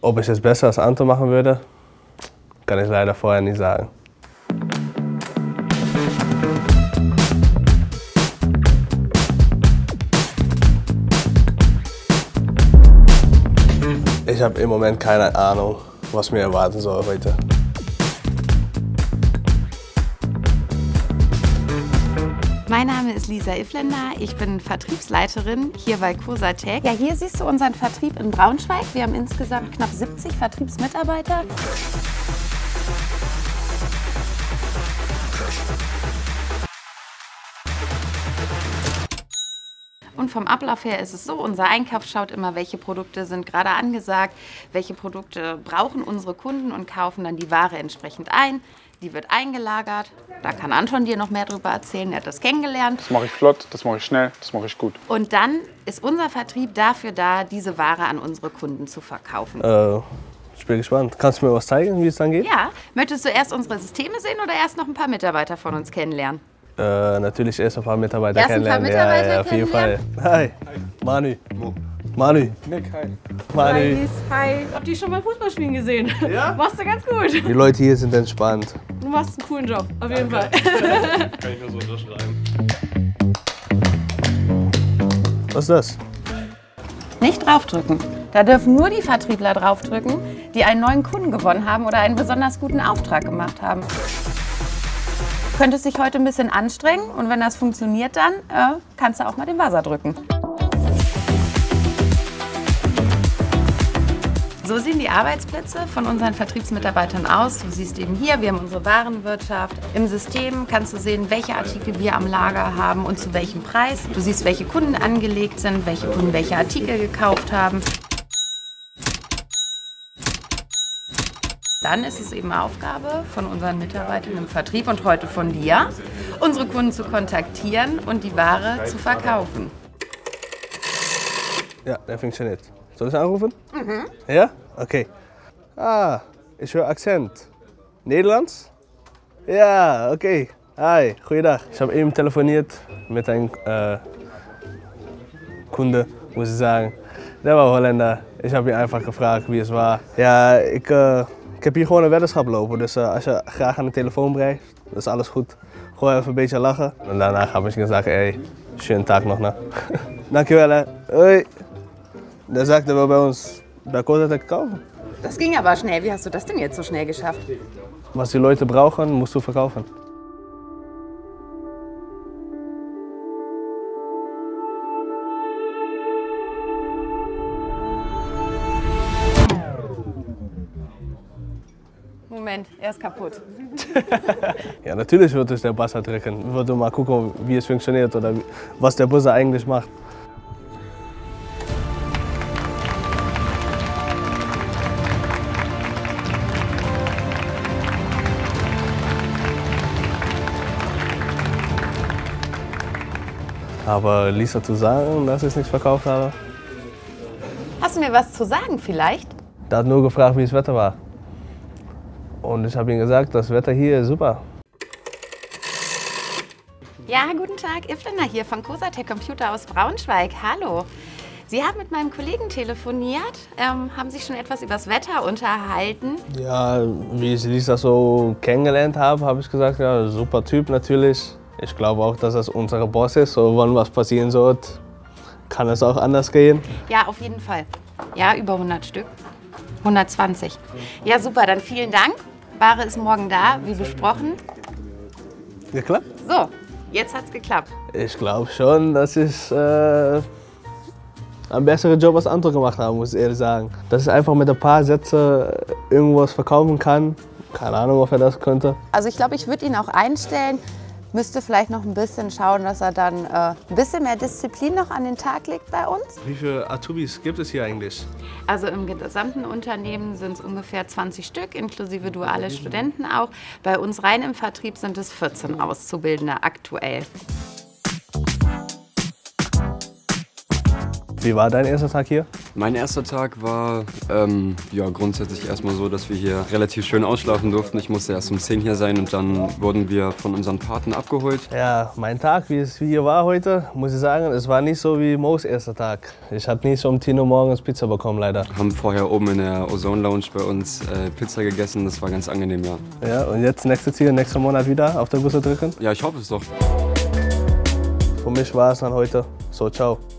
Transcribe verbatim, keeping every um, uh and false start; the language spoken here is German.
Ob ich es besser als andere machen würde, kann ich leider vorher nicht sagen. Ich habe im Moment keine Ahnung, was mir erwarten soll heute. Mein Name ist Lisa Ifländer, ich bin Vertriebsleiterin hier bei Cosatec. Ja, hier siehst du unseren Vertrieb in Braunschweig. Wir haben insgesamt knapp siebzig Vertriebsmitarbeiter. Und vom Ablauf her ist es so, unser Einkauf schaut immer, welche Produkte sind gerade angesagt, welche Produkte brauchen unsere Kunden und kaufen dann die Ware entsprechend ein. Die wird eingelagert. Da kann Anton dir noch mehr darüber erzählen, er hat das kennengelernt. Das mache ich flott, das mache ich schnell, das mache ich gut. Und dann ist unser Vertrieb dafür da, diese Ware an unsere Kunden zu verkaufen. Äh, ich bin gespannt. Kannst du mir was zeigen, wie es dann geht? Ja. Möchtest du erst unsere Systeme sehen oder erst noch ein paar Mitarbeiter von uns kennenlernen? Äh, natürlich erst ein paar Mitarbeiter erst kennenlernen. Ein paar Mitarbeiter ja, ja, auf jeden Fall. Hi. Manu. Manu. Nick, hi. Manu. Hi. Hab dich schon mal Fußball spielen gesehen. Ja? Machst du ganz gut. Die Leute hier sind entspannt. Du machst einen coolen Job, auf jeden Fall. Kann ich nur so unterschreiben. Was ist das? Nicht draufdrücken. Da dürfen nur die Vertriebler draufdrücken, die einen neuen Kunden gewonnen haben oder einen besonders guten Auftrag gemacht haben. Du könntest dich heute ein bisschen anstrengen und wenn das funktioniert, dann äh, kannst du auch mal den Buzzer drücken. So sehen die Arbeitsplätze von unseren Vertriebsmitarbeitern aus. Du siehst eben hier, wir haben unsere Warenwirtschaft. Im System kannst du sehen, welche Artikel wir am Lager haben und zu welchem Preis. Du siehst, welche Kunden angelegt sind, welche Kunden welche Artikel gekauft haben. Dann ist es eben Aufgabe von unseren Mitarbeitern im Vertrieb und heute von dir, unsere Kunden zu kontaktieren und die Ware zu verkaufen. Ja, der funktioniert. Soll ich anrufen? Mhm. Ja? Okay. Ah, ich höre Akzent. Nederlands? Ja, okay. Hi, goeiedag. Ich habe eben telefoniert mit einem äh, Kunde, muss ich sagen. Der war Holländer. Ich habe ihn einfach gefragt, wie es war. Ja, ik, uh, ik heb hier gewoon een weddenschap lopen. Dus uh, als je graag aan de telefoon blijft, dat is alles goed. Gewoon even een beetje lachen. En daarna habe ich gesagt, ey, schönen Tag noch, ne? Dankjewel, hè. Hoi. Der sagte, er will bei uns bei Cosatec kaufen. Das ging aber schnell. Wie hast du das denn jetzt so schnell geschafft? Was die Leute brauchen, musst du verkaufen. Moment, er ist kaputt. Ja, natürlich wird es der Buzzer drücken. Ich würde mal gucken, wie es funktioniert oder was der Buzzer eigentlich macht. Aber Lisa zu sagen, dass ich es nicht verkauft habe? Hast du mir was zu sagen vielleicht? Der hat nur gefragt, wie das Wetter war. Und ich habe ihm gesagt, das Wetter hier ist super. Ja, guten Tag, Ifländer hier von Cosatec Computer aus Braunschweig. Hallo. Sie haben mit meinem Kollegen telefoniert, ähm, haben sich schon etwas über das Wetter unterhalten. Ja, wie ich Lisa so kennengelernt habe, habe ich gesagt, ja, super Typ natürlich. Ich glaube auch, dass das unser Boss ist. So, wenn was passieren sollte, kann es auch anders gehen. Ja, auf jeden Fall. Ja, über hundert Stück. hundertzwanzig. Ja, super, dann vielen Dank. Ware ist morgen da, wie besprochen. Geklappt? So, jetzt hat's geklappt. Ich glaube schon, dass ich äh, einen besseren Job als andere gemacht habe, muss ich ehrlich sagen. Dass ich einfach mit ein paar Sätzen irgendwas verkaufen kann. Keine Ahnung, ob er das könnte. Also ich glaube, ich würde ihn auch einstellen. Müsste vielleicht noch ein bisschen schauen, dass er dann äh, ein bisschen mehr Disziplin noch an den Tag legt bei uns. Wie viele Azubis gibt es hier eigentlich? Also im gesamten Unternehmen sind es ungefähr zwanzig Stück, inklusive duale Studenten auch. Bei uns rein im Vertrieb sind es vierzehn Auszubildende aktuell. Wie war dein erster Tag hier? Mein erster Tag war ähm, ja, grundsätzlich erstmal so, dass wir hier relativ schön ausschlafen durften. Ich musste erst um zehn hier sein und dann wurden wir von unseren Paten abgeholt. Ja, mein Tag, wie es hier war heute, muss ich sagen, es war nicht so wie Mo's erster Tag. Ich habe nicht so um zehn Uhr morgens Pizza bekommen, leider. Haben vorher oben in der Ozone Lounge bei uns äh, Pizza gegessen, das war ganz angenehm, ja. Ja, und jetzt nächstes Ziel, nächsten Monat wieder auf der Busse drücken? Ja, ich hoffe es doch. Für mich war es dann heute. So, ciao.